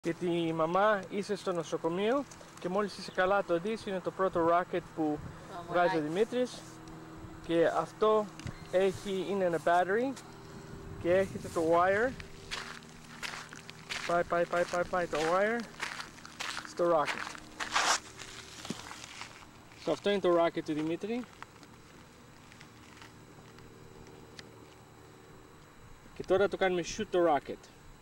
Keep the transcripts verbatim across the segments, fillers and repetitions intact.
Και τη μαμά είσαι στο νοσοκομείο και μόλις είσαι καλά το δεις, είναι το πρώτο rocket που βγάζει ο Δημήτρης και αυτό έχει, είναι ένα battery και έχετε το wire, πάει πάει πάει πάει, πάει το wire στο rocket. So, αυτό είναι το rocket του Δημήτρη και τώρα το κάνουμε shoot το rocket.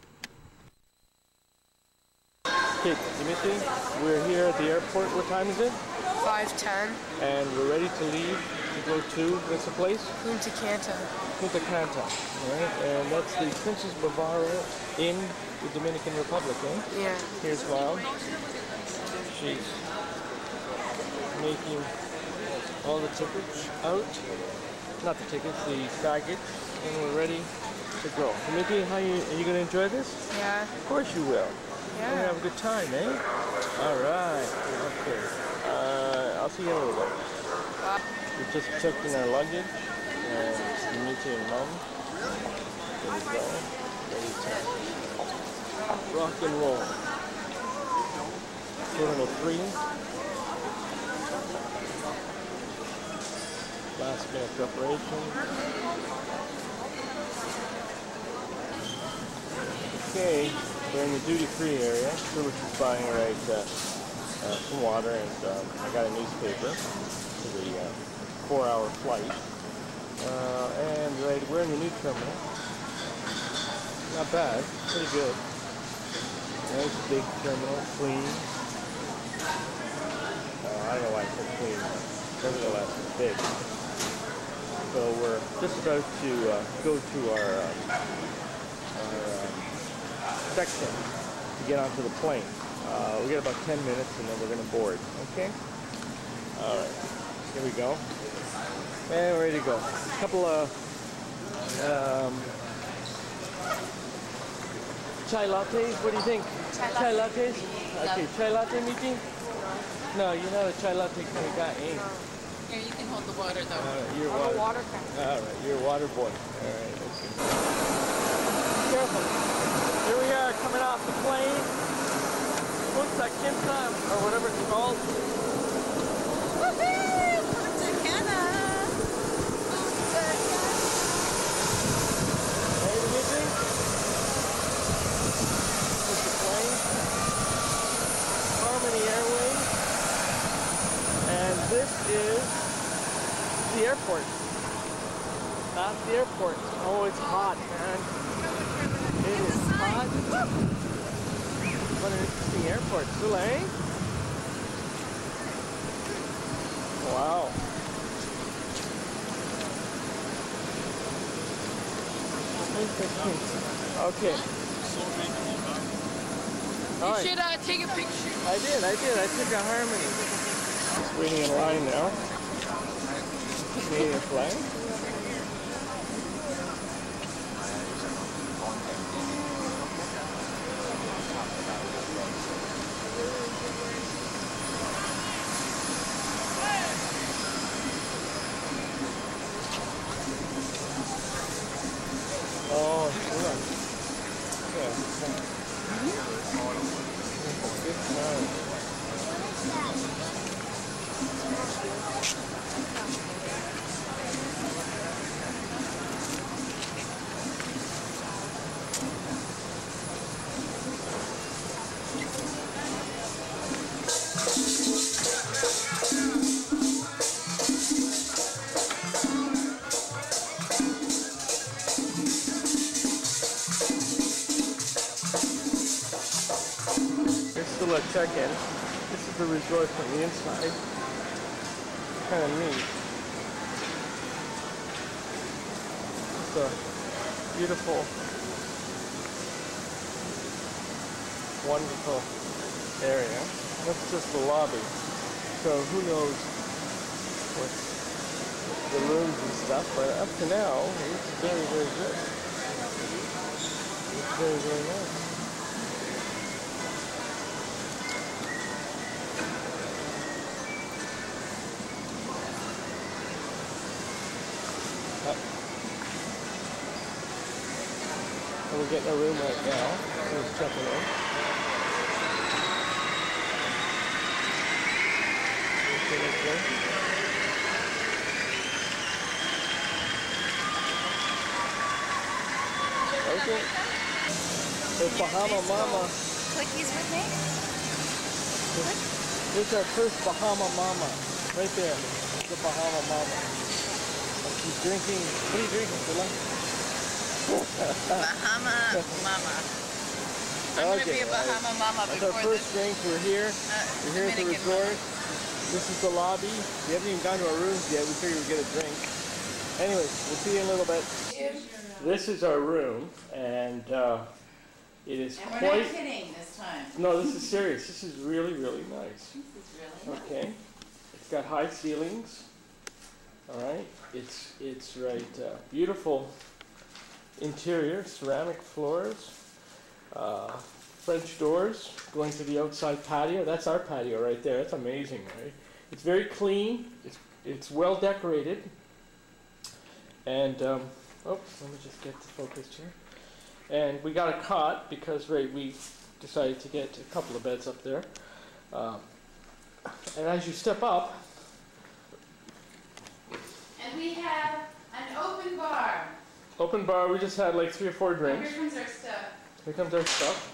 Okay, Dimitri, we're here at the airport. What time is it? five ten. And we're ready to leave to go to, what's the place? Punta Cana. Punta Cana, right? And that's the Princess Bavaro in the Dominican Republic, eh? Yeah. Here's Mom. She's making all the tickets out. Not the tickets, the baggage. And we're ready to go. Dimitri, how you, are you going to enjoy this? Yeah. Of course you will. Yeah. We're gonna have a good time, eh? All right. Okay. Uh, I'll see you in a little bit. Uh, We just checked in our luggage, and Dimitri and Mom. There we go. Ready to rock and roll. Terminal three. Last minute preparation. Okay. We're in the duty-free area. So we're just buying right uh, uh, some water, and um, I got a newspaper for the uh, four-hour flight. Uh, and right, we're in the new terminal. Not bad, pretty good. Nice big terminal, clean. Uh, I don't know why it's so clean, but nevertheless it's big. So we're just about to uh, go to our, uh, our uh, section to get onto the plane. Uh, we got about ten minutes and then we're going to board. Okay? Alright. Here we go. And we're ready to go. A couple of um, chai lattes. What do you think? Chai, chai latte. lattes? Okay, chai latte meeting? No, you're not a chai latte kind of guy, eh? Here, you can hold the water though. Alright, you're I'm water. a water fan. Alright, you're a water boy. Alright, okay. Careful. Here we are coming off the plane. Punta Cana, or whatever it's called. Woohoo! Punta Cana! Punta Cana! Hey, Dimitri. This is the plane. Harmony Airways. And this is the airport. That's the airport. Oh, it's hot, man. It is hot. What an interesting airport, Soleil. Wow. Interesting. Okay. You right. should uh, take a picture. I did, I did. I took a Harmony. Just waiting in line now. Canadian flag. Oh, hold on. Yeah. Good time. Still a check-in. This is the resort from the inside. Kind of neat. It's a beautiful, wonderful area. That's just the lobby. So who knows what's the rooms and stuff, but up to now, it's very, very good. It's very, very nice. We're getting a room right now. Just checking in. Okay. Okay. There's Bahama Mama. Cookies with me? There's our first Bahama Mama. Right there. The Bahama Mama. And she's drinking. What are you drinking, Phila? Bahama Mama. I'm going to Okay, be a Bahama Mama That's our before first this. drink. We're here. Uh, We're here at the Dominican resort. Mama. This is the lobby. We haven't even gone to our rooms yet. We figured we'd get a drink. Anyways, we'll see you in a little bit. This is our room, and uh, it is And we're quite... not kidding this time. No, this is serious. This is really, really nice. This is really nice. Okay. It's got high ceilings. All right. It's, it's right, uh, beautiful interior, ceramic floors, uh, French doors going to the outside patio. That's our patio right there. That's amazing, right? It's very clean. It's, it's well decorated. And, um, oops, let me just get focused here. And we got a cot because, right, we decided to get a couple of beds up there. Um, and as you step up, And we have an open bar. open bar, we just had like three or four Oh, drinks. here comes our stuff. Here comes our stuff.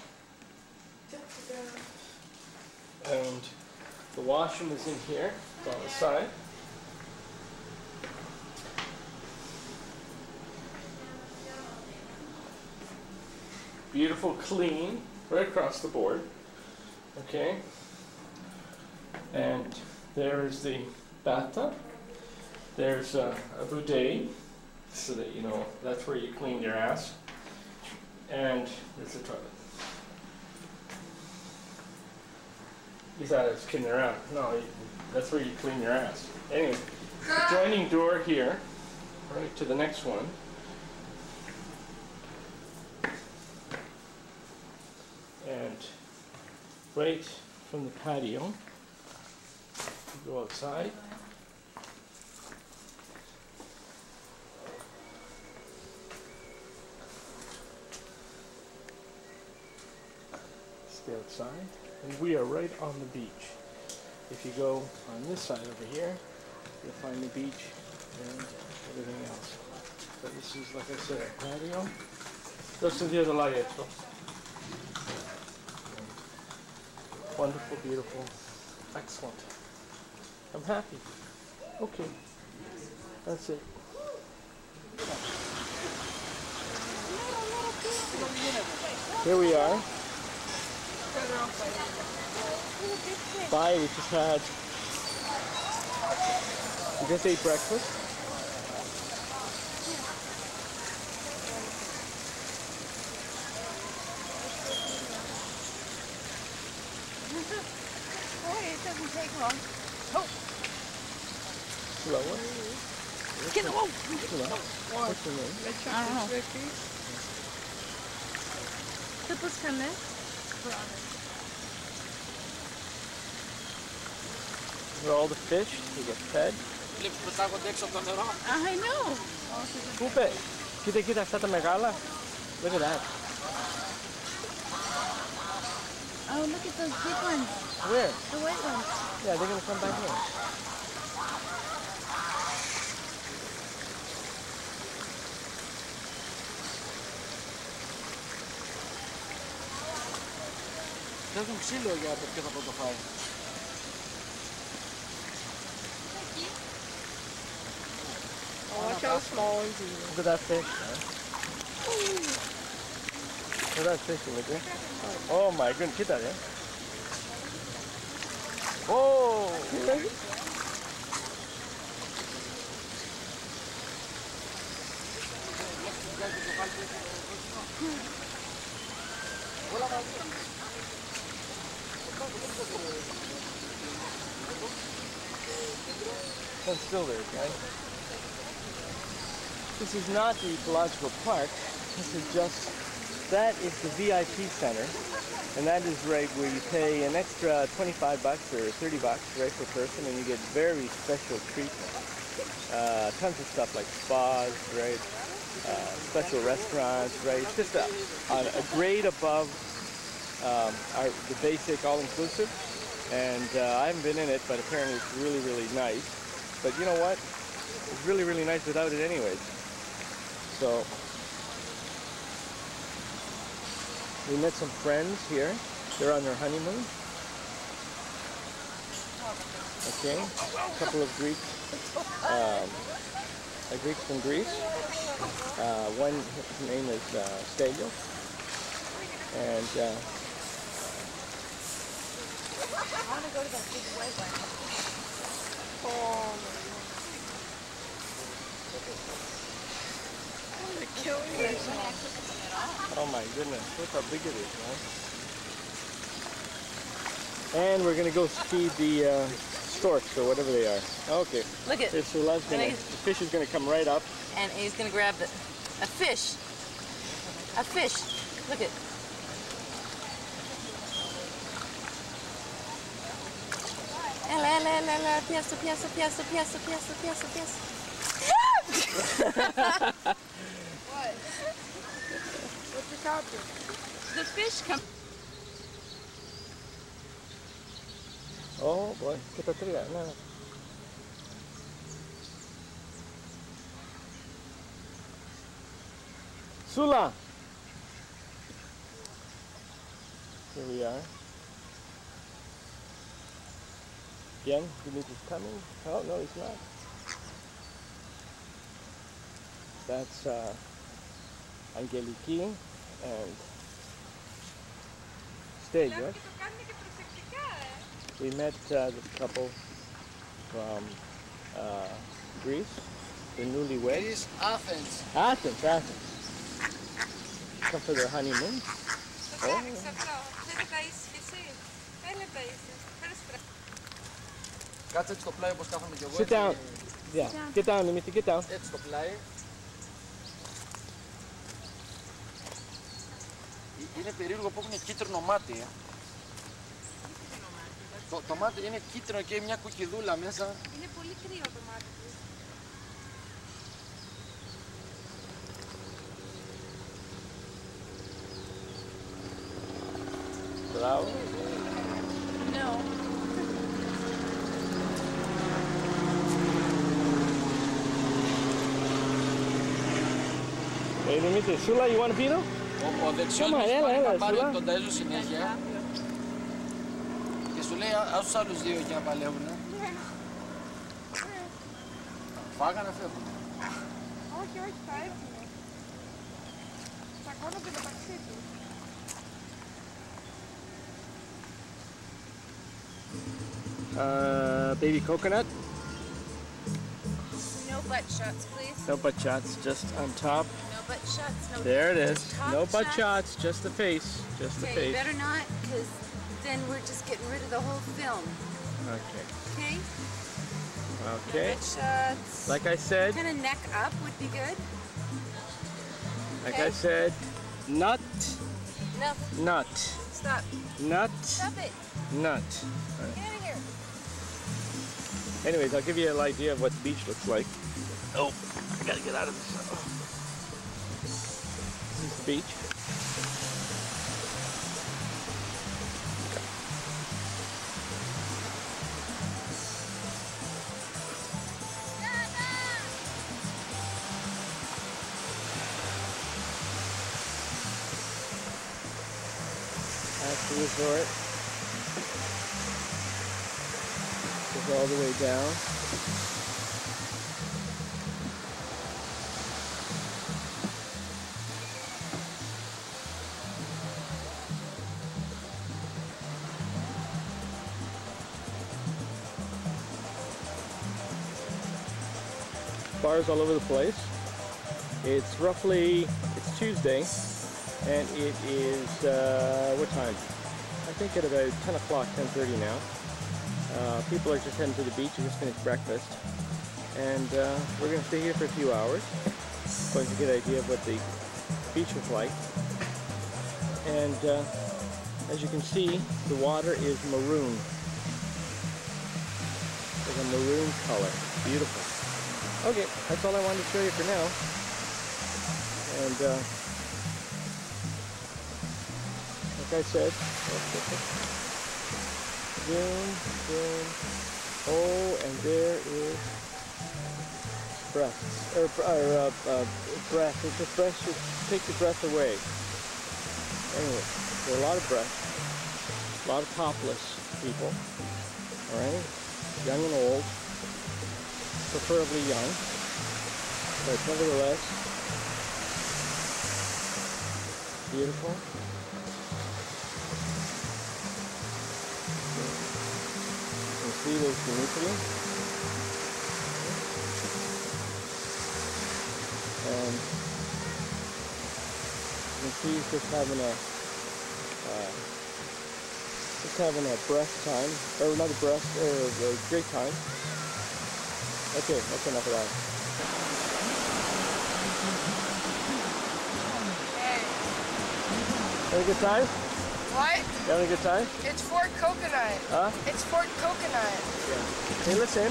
And the washroom is in here, on the side. Beautiful, clean, right across the board. Okay. And there is the bathtub. There's a, a bidet, so that you know that's where you clean your ass. And there's the toilet. You thought I was kidding around. No, you, that's where you clean your ass. Anyway, adjoining door here, right to the next one. And right from the patio, you go outside. Stay outside. And we are right on the beach. If you go on this side over here, you'll find the beach and everything else. But this is, like I said, a patio. Just in the other light, wonderful, beautiful, excellent. I'm happy. Okay, that's it. Here we are. Bye, we just had, we just ate breakfast. Boy, it doesn't take long. Oh, Slower. get the whoa. Slow. What's your name? I don't know. ¿Te puedes cambiar? These are all the fish. They get fed. I know. Coupe. Kita kita está megala. Look at that. Oh, look at those big ones. Where? The white ones. Yeah, they're gonna come back here. Θες μου ξύλο για ποιο θα το φάει. Oh, watch how small and easy. Look at that fish. Look at that fish, look at. Oh my goodness, get that in. Oh! Stand still there, guys. This is not the ecological park. This is just, that is the V I P center. And that is right where you pay an extra twenty-five bucks or thirty bucks, right, per person, and you get very special treatment. Uh, tons of stuff like spas, right? Uh, special restaurants, right? It's just a, a, a grade above um, our, the basic all-inclusive. And uh, I haven't been in it, but apparently it's really, really nice. But you know what? It's really, really nice without it anyways. So, we met some friends here. They're on their honeymoon. Okay, a couple of Greeks, um, uh, Greeks from Greece. Uh, one, his name is uh, Stelios. And uh, I want to go to that big white one. Oh my god. They're killing me. oh my goodness, look how big it is, man. And we're gonna go feed the uh, storks or whatever they are. Okay. Look at. So Sula's gonna, the fish is gonna come right up. And he's gonna grab the, a fish. A fish. Look at. Ella, ella, ella, ella. Piazza, piazza, piazza, piazza, piazza, piazza, piazza. What? What's the topic? The fish come. Oh boy, kita teriak. Nah. Sula! Here we are. Again, Dimitri's coming. Oh, no, he's not. That's uh, Angeliki and Stelios. We met uh, this couple from uh, Greece, the newlyweds. Greece, Athens. Athens, Athens. Come for their honeymoon. Oh. Κάτσε έτσι στο πλάι όπως κάθομαι κι εγώ. Sit down. Yeah. Get down, Dimitri, get down. Έτσι στο πλάι. Είναι περίεργο που έχουν κίτρινο μάτι. Ε. Το, το μάτι είναι κίτρινο και μια κουκκιδούλα μέσα. Είναι πολύ κρύο το μάτι του. Bravo. No. Hey Dimitri, Sula, you want a pino? Ο, ο δεξιός Come on, μας έλα, πάει έλα, να πάρει Σουλά. τον ταΐζο συνέχεια. Και σου λέει ας τους άλλους δύο εκεί να παλεύουνε. Φάγανε, φεύγουν. Όχι, όχι, θα έρθουνε. Τσακώνονται μεταξύ τους. Uh, baby coconut. No butt shots, please. No butt shots, just on top. No butt shots. No. There it is. Top No butt shots. shots, just the face. Just the Okay, you face. better not, because then we're just getting rid of the whole film. Okay. Okay? Okay. No butt shots. Like I said, Kind of neck up would be good. like Okay. I said, nut, No, nut, stop. nut, Stop it. nut. Get out of here. Anyways, I'll give you an idea of what the beach looks like. Oh, I gotta get out of this. This is the beach. That's the resort. Goes all the way down. Bars all over the place. It's roughly, it's Tuesday, and it is, uh, what time? I think at about ten o'clock, ten thirty now. Uh, people are just heading to the beach. We just finished breakfast. And uh, we're going to stay here for a few hours. Going to get an idea of what the beach was like. And uh, as you can see, the water is maroon. It's a maroon color. Beautiful. Okay, that's all I wanted to show you for now. And uh, like I said, Zoom, zoom. Oh, and there is breaths, or, or uh, uh, breath. It's just breath should take the breath away. Anyway, there are a lot of breaths, a lot of topless people. All right, young and old, preferably young, but nevertheless beautiful. You can see there's Dimitri, and you can see he's just having a uh, just having a breath time, or not a breath, or a great time. Okay, that's enough of that. Having a good time? What? You having a good time? It's Fort Coconut. Huh? It's Fort Coconut. Yeah. Hey, listen.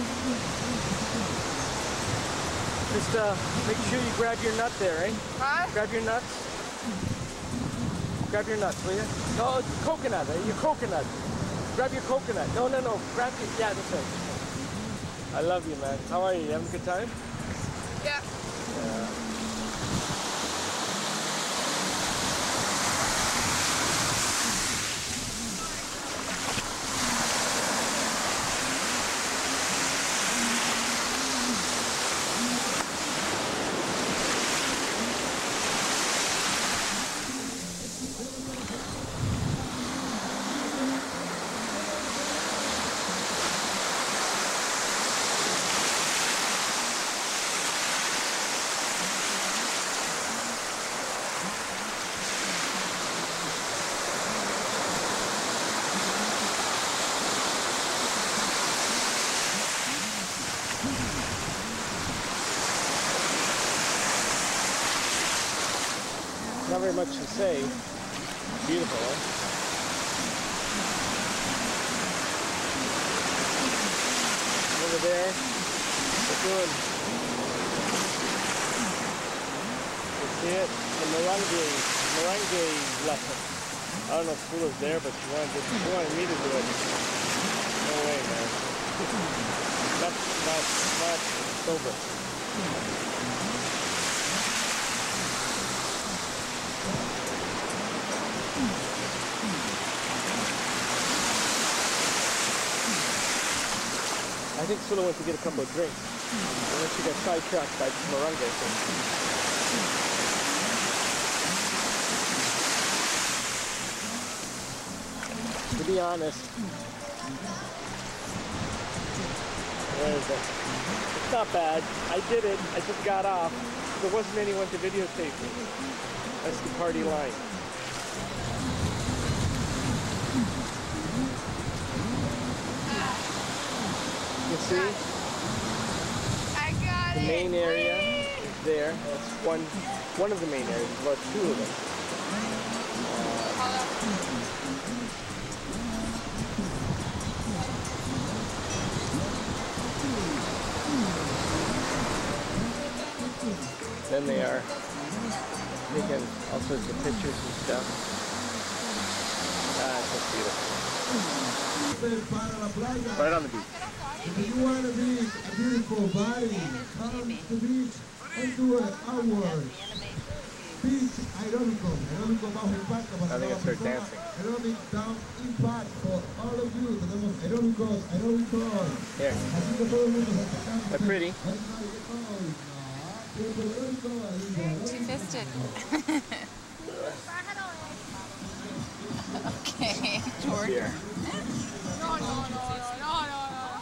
Just uh, make sure you grab your nut there, eh? Huh? Grab your nuts. Grab your nuts, will you? No, it's coconut, eh? Your coconut. Grab your coconut. No, no, no. Grab your, yeah, that's right. I love you, man. How are you? You having a good time? Yeah. Yeah. Not very much to say. Beautiful, eh? Over there, they're doing, you see it? The Morange, Morange lesson. I don't know if Sula's there, but she wanted, she wanted me to do it. No way, man. Not, not, not sober. I think Sula went to get a couple of drinks, and then she got sidetracked by this Morange thing. To be honest, where is it? It's not bad. I did it. I just got off. There wasn't anyone to videotape me. That's the party line. You see? I got The it. main area is there. That's one one of the main areas. There's about two of them. Uh, then they are taking all sorts of pictures and stuff. Ah, it's so beautiful. Right on the beach. If you want to be a beautiful body, come to the beach and do it outwards. Beach aeróbico, aeróbico bajo impacto para I think I todas start las personas. dancing. Aerobic down impact for all of you. Tenemos aeróbicos, aeróbicos. Here. Así que todo el mundo se está. They're pretty. Two-fisted. Okay, George. Here. No, no, no, no, no, no, no.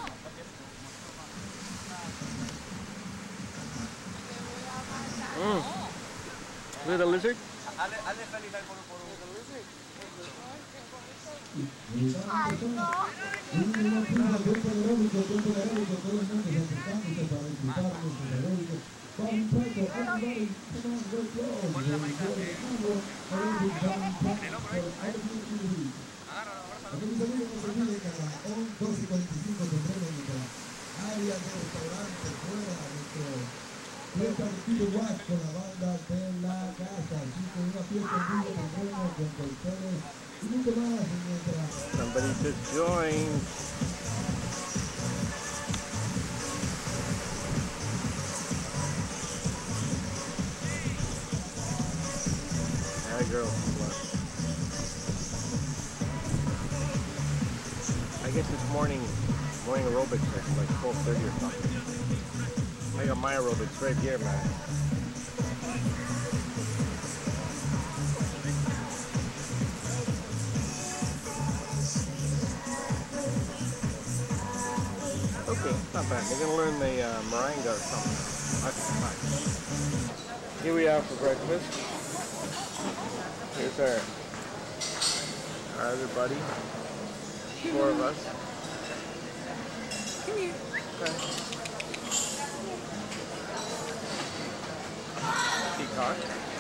Mm. Look at the lizard. Área de restaurante fuera nuestro fiesta de Tiro Guas con la banda de la casa, así que una fiesta en vivo tendremos con cócteles y mucho más mientras Somebody just joined. That girl from left. I guess it's morning, morning aerobics at like twelve thirty or something. I got my aerobics right here, man. Okay, not bad. We're gonna learn the uh, Moringa or something. That's fine. Here we are for breakfast. Here's our, our other buddy. Four of us. Come here. Okay. Peacock.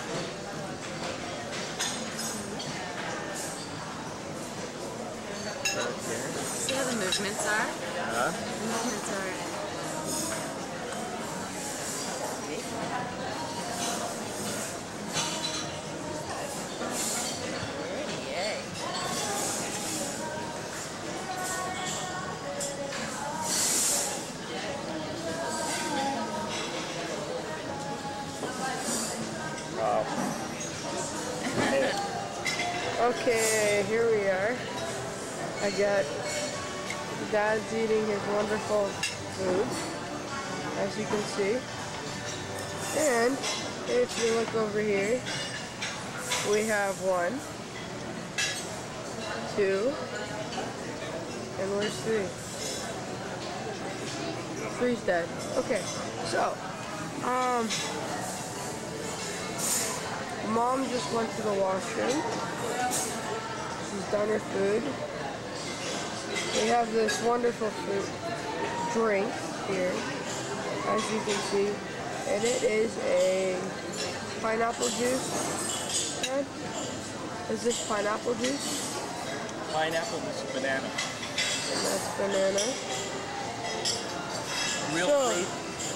Right here. See how the movements are? Yeah. The movements are... Wow. Okay, here we are. I got Dad's eating his wonderful food, as you can see. And if you look over here, we have one, two, and where's three? Three's dead. Okay, so, um, Mom just went to the washroom. She's done her food. We have this wonderful fruit drink here, as you can see, and it is a pineapple juice. Dad? Is this pineapple juice? Pineapple, this is banana. And that's banana. Real So- fruit.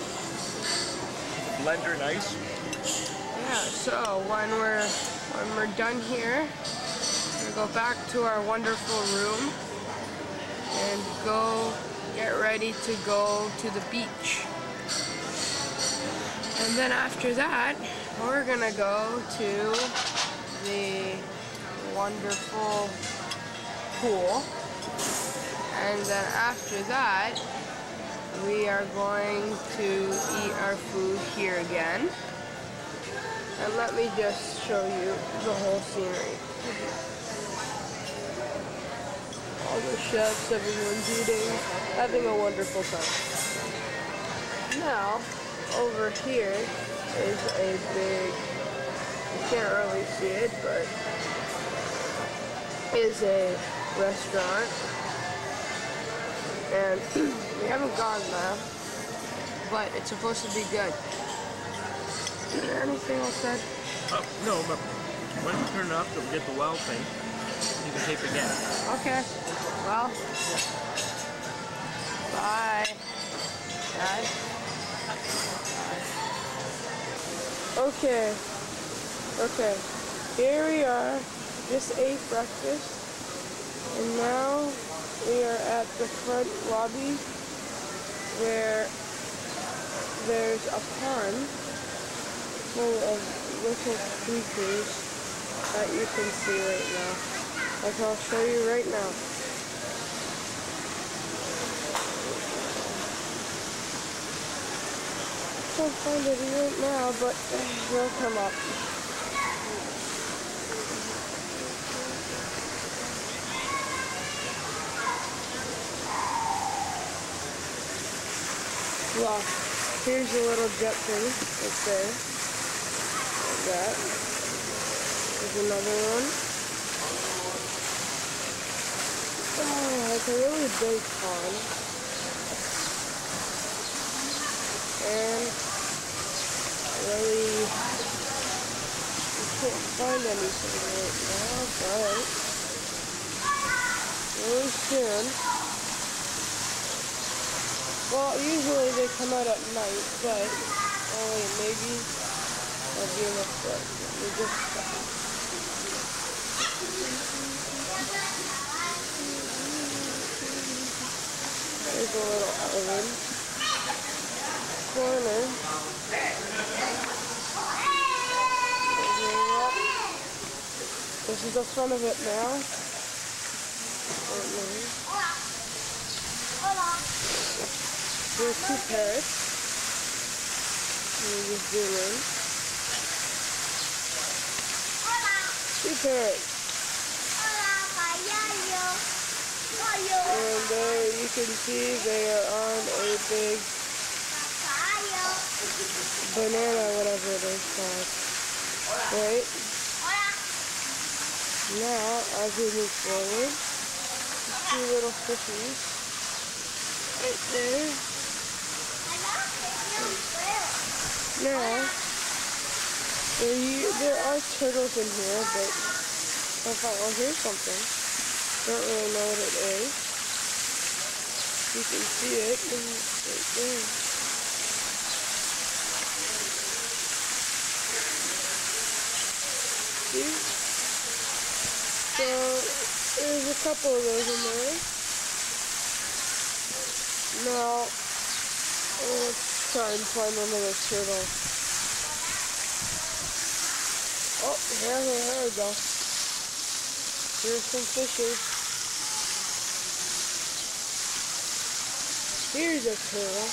Blender nice. Yeah, so when we're when we're done here, we go back to our wonderful room and go get ready to go to the beach. And then after that, we're gonna go to the wonderful pool. And then after that, we are going to eat our food here again. And let me just show you the whole scenery. All the chefs, everyone's eating, having a wonderful time. Now, over here is a big, you can't really see it, but is a restaurant. And we haven't gone there, but it's supposed to be good. Is there anything else said? Oh, no, but once you turn it up to get the well thing, you can tape again. Okay. Well. Bye. Dad. Okay. Okay. Here we are. Just ate breakfast. And now we are at the front lobby where there's a pond full of little creatures that you can see right now. Like I'll show you right now. Can't find it right now, but they'll come up. Well, here's a little jet thing right there. Like that. There's another one. Oh, it's a really big pond. And really, you can't find anything right now, but really soon. Well, usually they come out at night, but oh wait, maybe I'll be able to. Let me just check. There's a little island. Corner. This is the front of it now. There's two parrots. Let me just zoom in. Two parrots. And there you can see they are on a big banana, whatever it is called. Right? Now, as we move forward, two little fishies right there. Now, there, there are turtles in here, but I thought, oh, here's something. Don't really know what it is. You can see it right there. See? So, there's a couple of those in there. Now, let's try and find another turtle. Oh, there, there we go. Here's some fishes. Here's a turtle.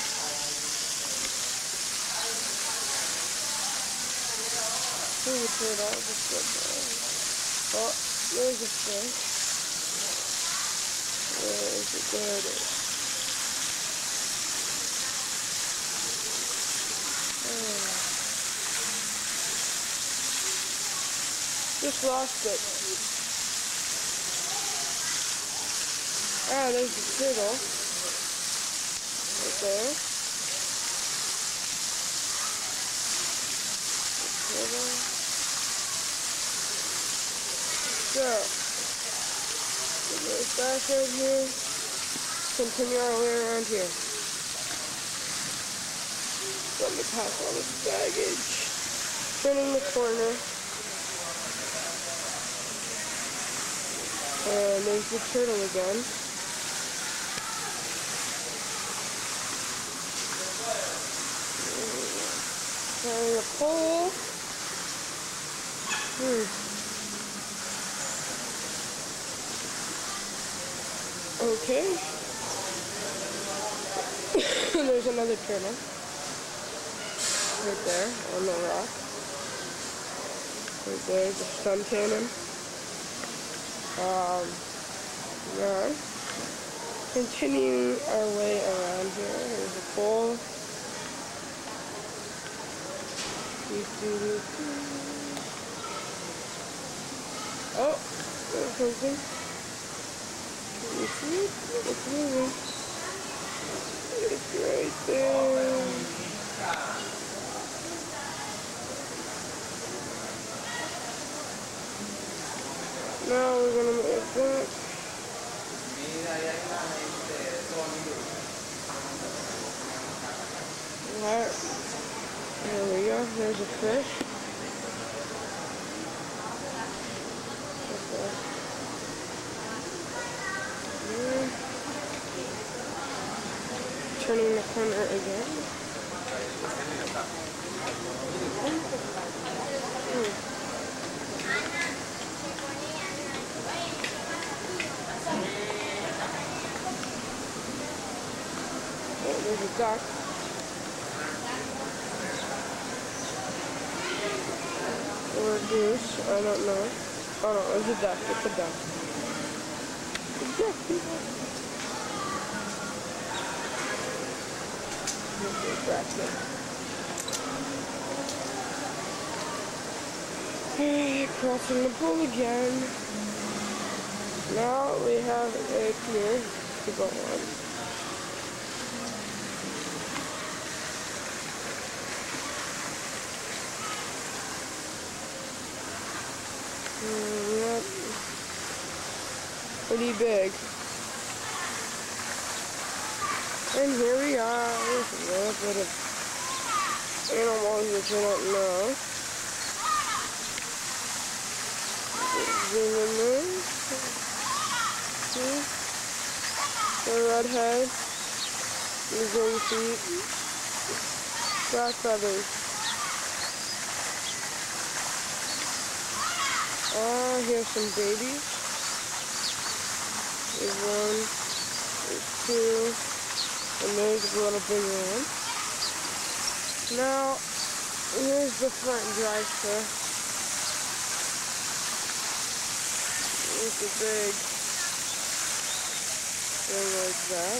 Here's a turtle. Just go there. Oh, there's a fish. Where is it? There it is. Oh. Just lost it. Ah, there's a turtle. Right there. Turtle. So, we'll go back right here. Continue our way around here. Let me pass all this baggage. Turning the corner. And there's the turtle again. Carrying a pole. Hmm. Okay. There's another turtle. Right there on the rock. Right there, just sun tanning. Um, yeah. Continuing our way around here. There's a pole. Oh, there's something. Can you see it? It's moving. It's right there. Now we're gonna move back. Right. There we go. There's a fish. Okay. Yeah. Turning the corner again. Hmm. Oh, there's a duck. Or a goose, I don't know. Oh no, it's a duck, it's a duck. It's a duck, people. Hey, crossing the pool again. Now we have a pier to go on. Mm, yep. Pretty big. And here we are with a little bit of animals which I don't know. Zoom in there. See? The redhead. These are your feet. Black feathers. Oh, here's some babies. There's one, there's two, and there's a little bigger one. Now, here's the front drive-thru. It's a big thing like that.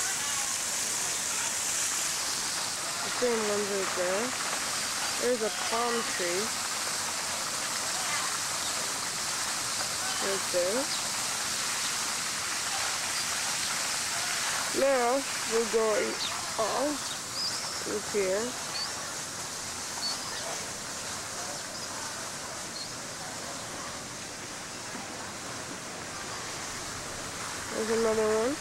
The same ones right there. There's a palm tree. Right there. Now we're going off with here. There's another one.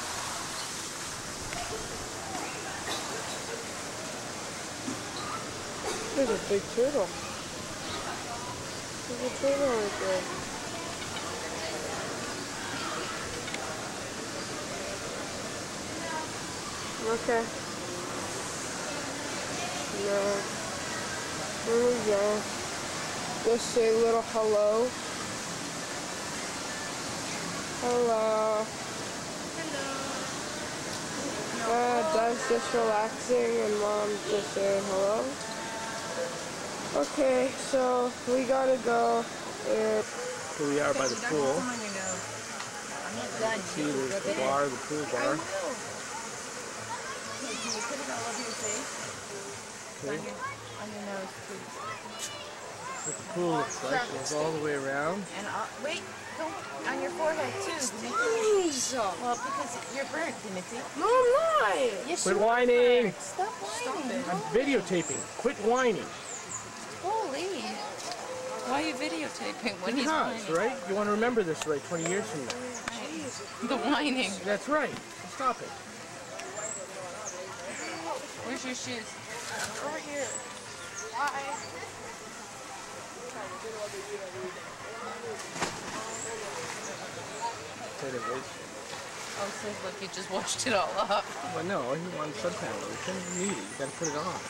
There's a big turtle. There's a turtle right there. Okay. No. Here we go. Just say a little hello. Hello. Hello. Uh, Dad's just relaxing and Mom's just saying hello. Okay, so we gotta go and... Here we are by the pool. See, there's the bar, the pool bar. Can you put it all over your face? Okay. On your, on your nose, please. That's what the pool looks like. It goes all the way around. And uh, wait, don't on your forehead too, Dimitri. Well, because you're burnt, Dimitri. No, I'm not! Yes, Quit you whining! are. Stop whining. I'm videotaping. Quit whining. Holy. Why are you videotaping when he's Because, whining? right? You want to remember this right twenty years from now. The whining. That's right. Stop it. Where's your shoes? Over here. Bye. Oh, it says, look, you just washed it all up. Well, no, he wanted sun panel. You shouldn't need it. You got to put it on.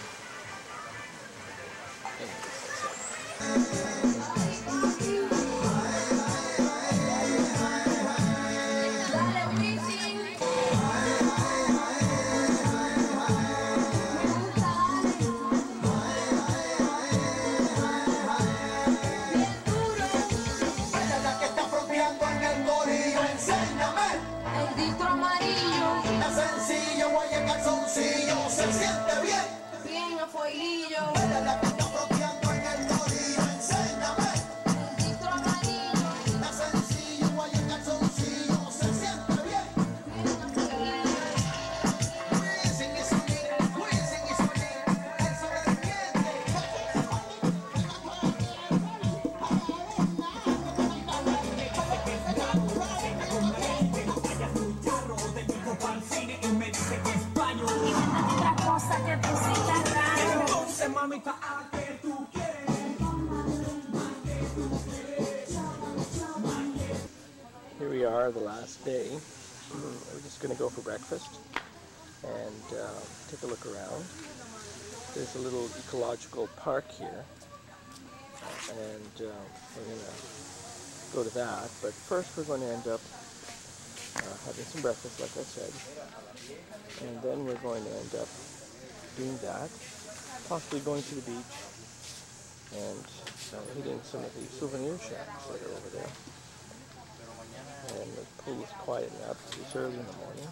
Here we are, the last day. We're just going to go for breakfast and uh, take a look around. There's a little ecological park here, and uh, we're going to go to that. But first we're going to end up uh, having some breakfast, like I said, and then we're going to end up doing that, possibly going to the beach and uh, hitting some of the souvenir shacks that are over there. And the pool is quiet enough. It's early in the morning.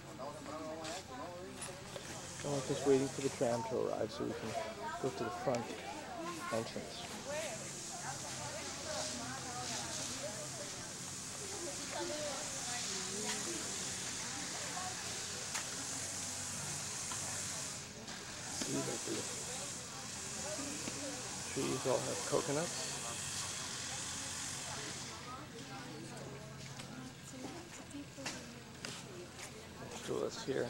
So I'm just waiting for the tram to arrive so we can go to the front entrance. See that the trees all have coconuts. Us here,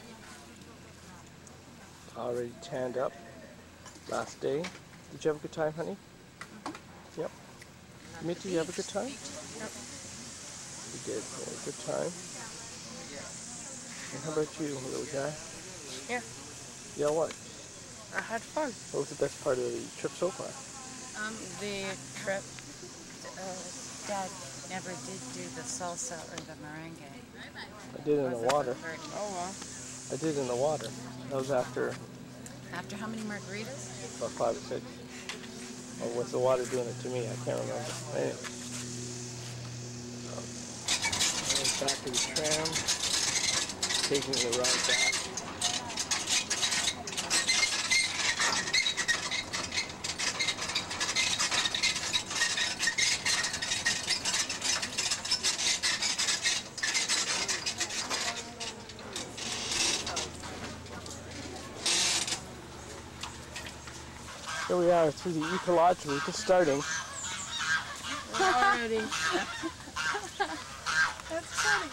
already tanned up. Last day. Did you have a good time, honey? Mm-hmm. Yep. Mitty, did you have a good time? Yep. We did. We had a good time. Yeah. How about you, little guy? Yeah. Yeah, what? I had fun. What was the best part of the trip so far? Um, the trip, uh, Dad never did do the salsa or the merengue. I did in the Wasn't water. very- Oh, wow. I did in the water. That was after After how many margaritas? about five or six. Or was the water doing it to me? I can't remember. Anyway. So, back to the tram. Taking the ride back. Here we are through the ecological, just starting. Already. That's funny.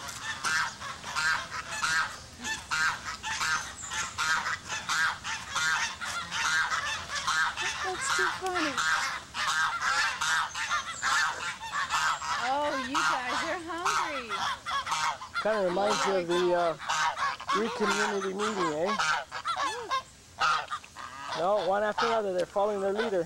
That's too funny. Oh, you guys are hungry. Kind of reminds you of the uh, Greek community meeting, eh? No, one after another, they're following their leader.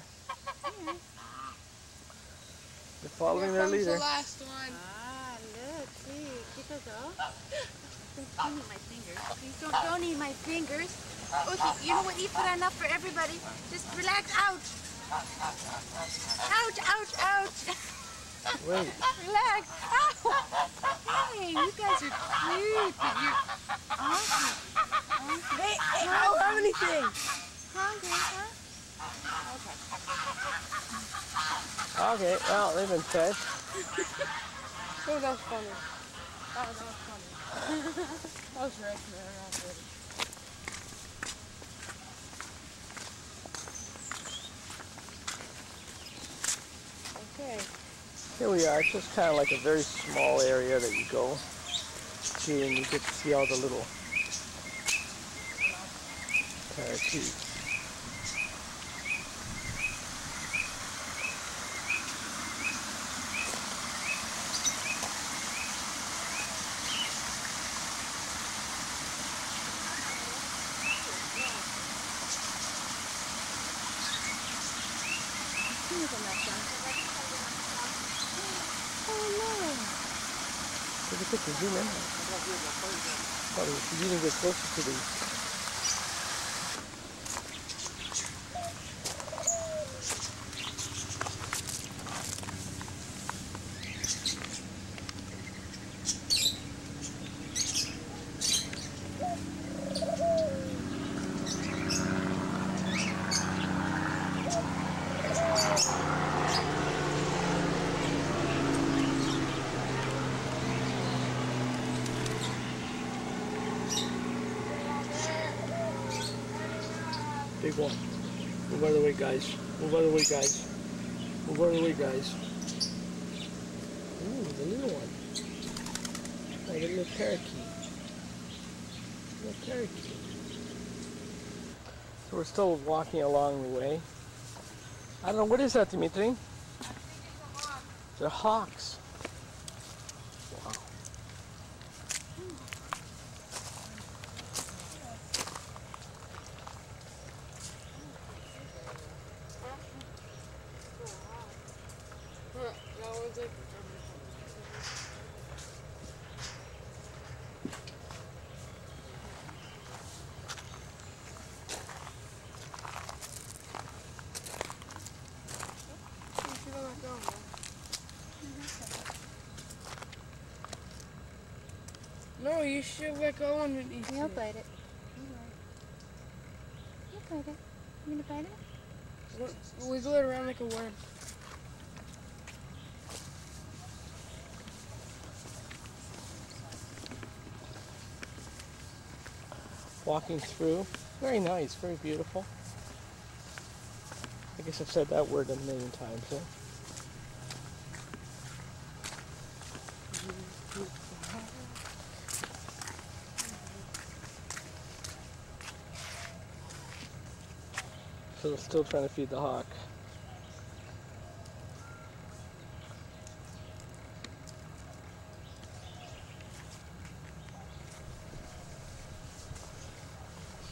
They're following their leader. the last one. Ah, look, see, Kiko go. Don't eat my fingers. Please don't, don't eat my fingers. Okay, you know what? Eat for enough for everybody. Just relax. Ouch. Ouch, ouch, ouch. Wait. Relax. Ow. Hey, you guys are cute, but you're awesome. Hey, hey, I don't have anything. Hungry, huh? Okay, well, they've been fed. Oh, that was funny. That was, that was funny. That was right, man. That was good. Okay. Here we are. It's just kind of like a very small area that you go to, and you get to see all the little parakeets. Take a picture, zoom in. Probably if you even get closer to these. Big one. Move out of the way, guys. Move out of the way, guys. Move out of the way, guys. Ooh, the little one. Like a little parakeet. Little parakeet. So we're still walking along the way. I don't know, what is that, Dimitri? They're hawks. Wow. That was it. No, you should let go and eat He'll it. bite it. He'll bite it. You gonna bite it? Wi- Wiggle it around like a worm. Walking through. Very nice, very beautiful. I guess I've said that word a million times, eh? So still trying to feed the hawk.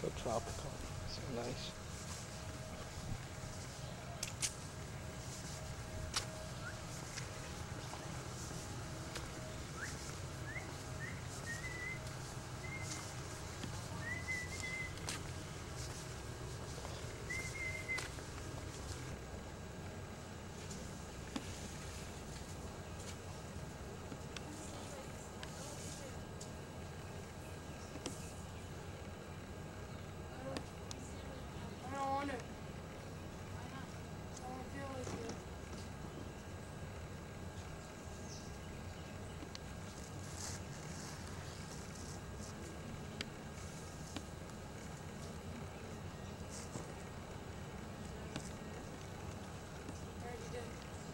So tropical. So nice. I don't want it. I don't feel like it. I already did.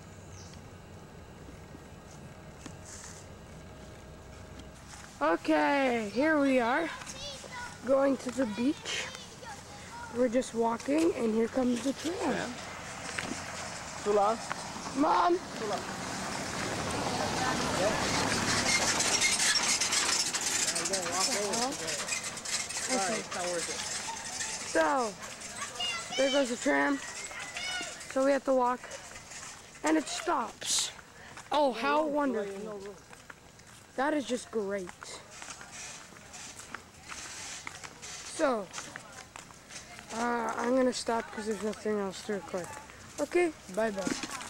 Okay, here we are, going to the beach. We're just walking, and here comes the tram. Too long? Mom! Sorry, it's not worth it. So, there goes the tram. So we have to walk, and it stops. Oh, how wonderful. That is just great. So, uh, I'm gonna stop because there's nothing else to record. Okay, bye-bye.